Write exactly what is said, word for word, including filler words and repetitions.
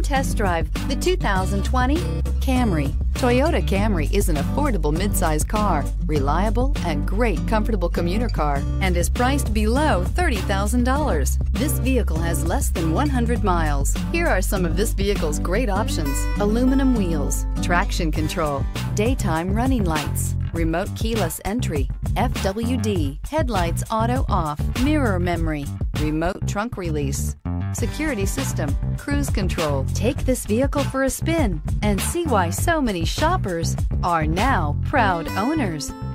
Come test drive the two thousand twenty Camry. Toyota Camry is an affordable midsize car, reliable and great comfortable commuter car, and is priced below thirty thousand dollars. This vehicle has less than one hundred miles. Here are some of this vehicle's great options: aluminum wheels, traction control, daytime running lights, remote keyless entry, F W D, headlights auto off, mirror memory, remote trunk release, security system, cruise control. Take this vehicle for a spin and see why so many shoppers are now proud owners.